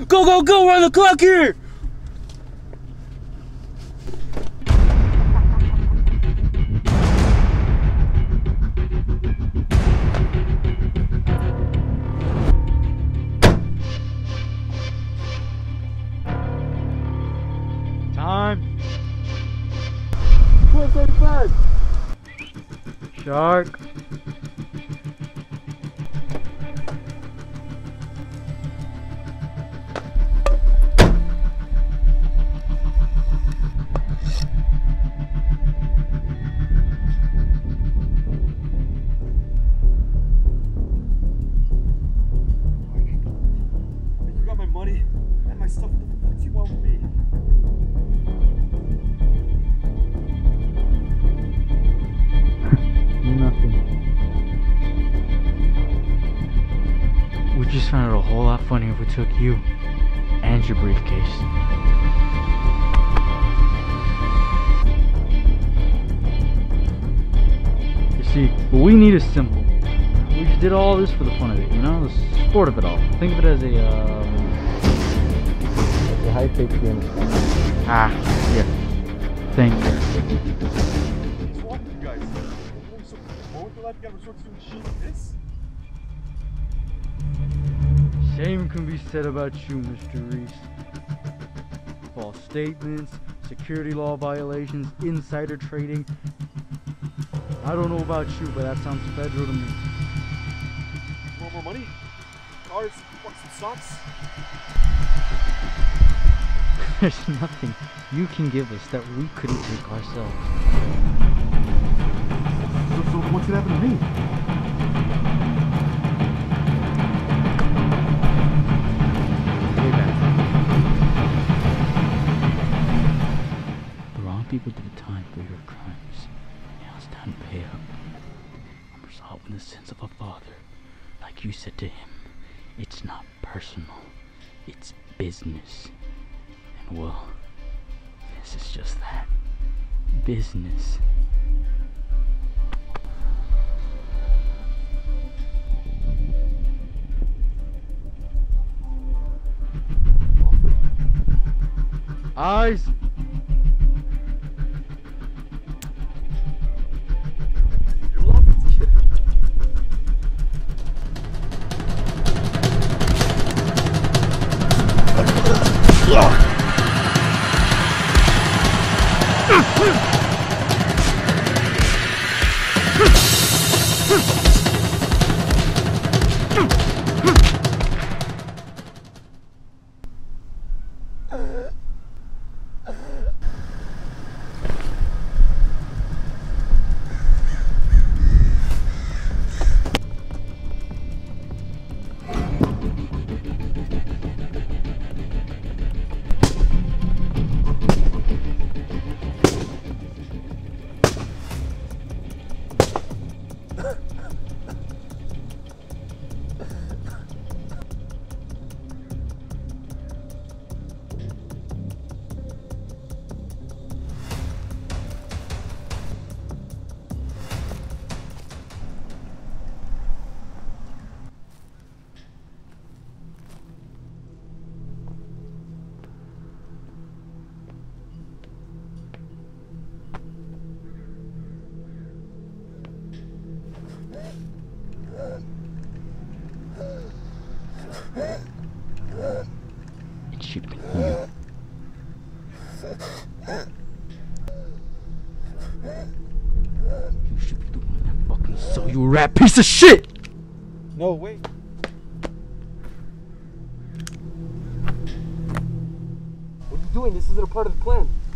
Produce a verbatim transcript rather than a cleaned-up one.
Go, go, go! We're on the clock here! Time. twelve thirty-five. Shark. You got my money and my stuff. What the fuck do you want with me? Nothing. We just found it a whole lot funnier if we took you and your briefcase. You see, what we need is simple. We just did all this for the fun of it, you know? The sport of it all. Think of it as a, um... as a high-stakes game. Ah, yeah. Thank you. What's wrong with you guys? You're so bored with life, you gotta resort to doing shit like this? Same can be said about you, Mister Reese. False statements, security law violations, insider trading. I don't know about you, but that sounds federal to me. You want more money? Cars? Want some socks? There's nothing you can give us that we couldn't take ourselves. So, so what's gonna happen to me? The wrong people did time for your crimes. Now it's time to pay up. I'm resolved in the sense of a father. Like you said to him, it's not personal, it's business. And well, this is just that. Business. Eyes. You're laughing, kid. It should be you. You should be the one that fucking saw you, a rat piece of shit! No, wait. What are you doing? This isn't a part of the plan.